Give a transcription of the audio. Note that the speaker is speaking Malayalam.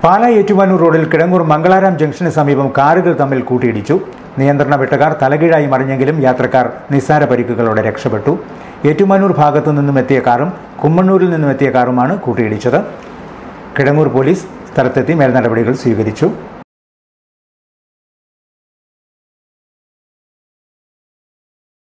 പാലാ ഏറ്റുമാനൂർ റോഡിൽ കിടങ്ങൂർ മംഗളാരാം ജംഗ്ഷന് സമീപം കാറുകൾ തമ്മിൽ കൂട്ടിയിടിച്ചു. നിയന്ത്രണ വിട്ട തലകീഴായി മറിഞ്ഞെങ്കിലും യാത്രക്കാർ നിസ്സാര പരിക്കുകളോടെ രക്ഷപ്പെട്ടു. ഏറ്റുമാനൂർ ഭാഗത്തു നിന്നും എത്തിയ കാറും കുമ്മണ്ണൂരിൽ നിന്നും എത്തിയ കാറുമാണ് കൂട്ടിയിടിച്ചത്. കിടങ്ങൂർ പോലീസ് സ്ഥലത്തെത്തി മേൽനടപടികൾ സ്വീകരിച്ചു.